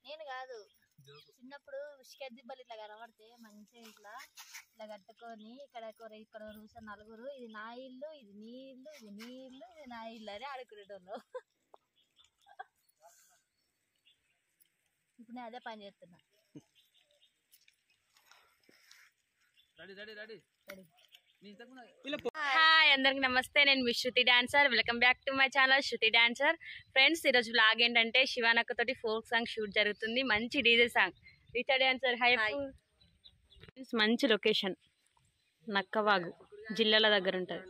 నేను కాదు చిన్నప్పుడు ఉష్క దిబ్బలు ఇట్లా కనబడితే మంచిగా ఇట్లా ఇట్లా కట్టుకొని ఇక్కడ ఇక్కడ కూర్చొని నలుగురు ఇది నా ఇల్లు ఇది నీ ఇల్లు ఇది నీ ఇల్లు ఇది నా ఇల్లు అని ఆడుకునేటోళ్ళు. ఇప్పుడు నేను అదే పని చేస్తున్నా. హాయ్ అందరికి నమస్తే, నేను మీ Shruti dancer. Welcome back to my channel Shruti dancer. Friends, ఈరోజు వ్లాగ్ ఏంటంటే శివానక్క తోటి ఫోక్ సాంగ్ షూట్ జరుగుతుంది. మంచి డీజే సాంగ్. రీచా డాన్సర్ హై. ఫ్రెండ్స్, మంచి లొకేషన్ నక్కవాగు జిల్లాల దగ్గర ఉంటుంది.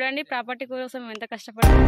చూడండి ప్రాపర్టీ కోసం ఎంత కష్టపడుతుంది.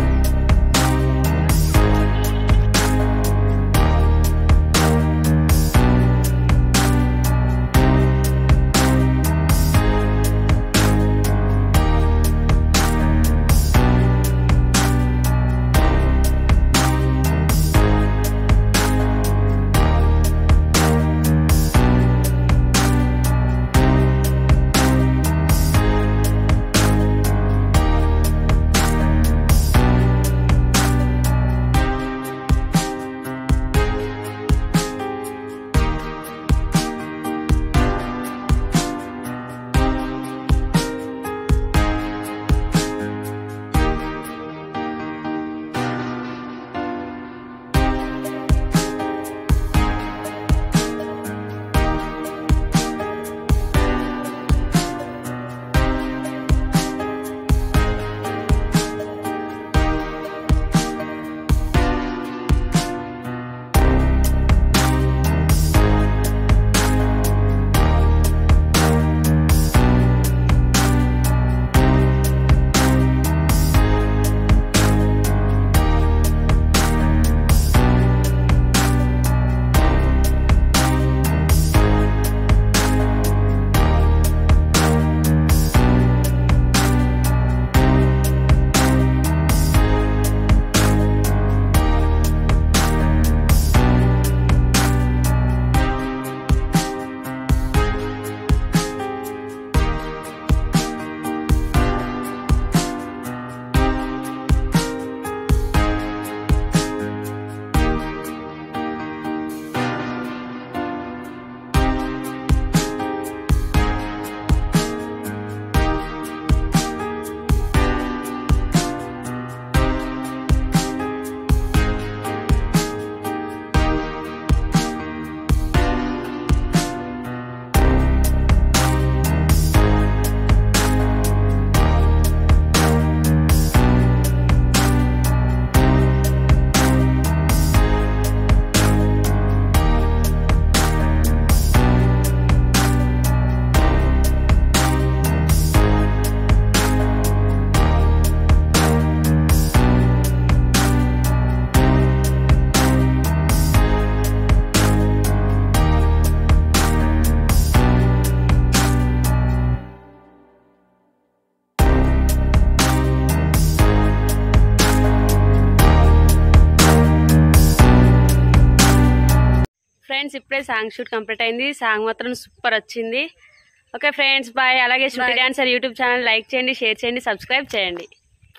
ఫ్రెండ్స్ ఇప్పుడే సాంగ్ షూట్ కంప్లీట్ అయింది. సాంగ్ మాత్రం సూపర్ వచ్చింది. Okay friends bye. అలాగే Shruti dancer YouTube channel like చేయండి, షేర్ చేయండి, సబ్స్క్రైబ్ చేయండి.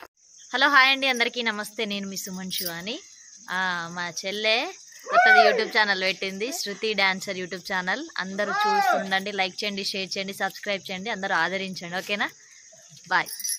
హలో హాయ్ అండి అందరికీ నమస్తే. నేను మీ సుమన్ శివాని. మా చెల్లె కొత్తది యూట్యూబ్ ఛానల్ పెట్టింది, శృతి డాన్సర్ యూట్యూబ్ ఛానల్. అందరూ చూస్తుండండి, లైక్ చేయండి, షేర్ చేయండి, సబ్స్క్రైబ్ చేయండి, అందరూ ఆదరించండి. ఓకేనా, బాయ్.